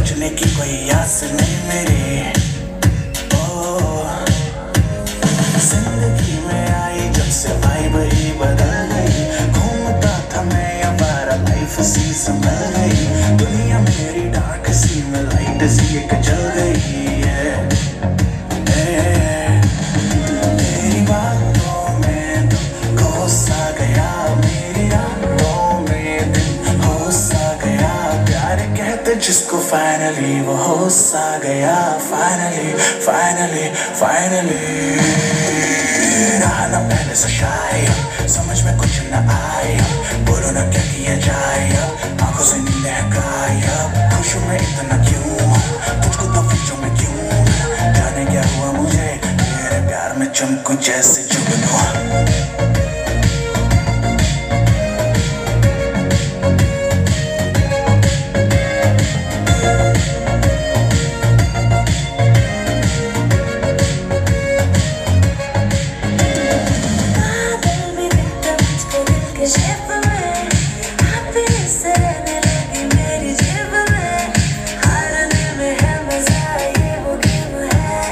बचने की कोई आस नहीं मेरी। ओ जिंदगी में आई जब से वाइब ही बदल गई। घूमता था मैं हमारा लाइफ सी संभल गई। दुनिया मेरी डार्क सी में लाइट सी एक जल गई है। तेरी बातों में तुम खो सा गया, मेरी रातों में दिन हो सा गया। प्यार कहते जिसको फाइनली वो हो सा गया। फाइनली फाइनली फाइनली रहा ना पहले से शायद, समझ में कुछ न आया। बोलो ना क्या किया जाए अब, आंखों से नींदें हैं गायब। खुश हूँ मैं इतना क्यों, तुझको तो फिक्रों में क्यों। जाने क्या हुआ मुझे, तेरे प्यार में चमकूं जैसे जुगनू। Shivering, happiness and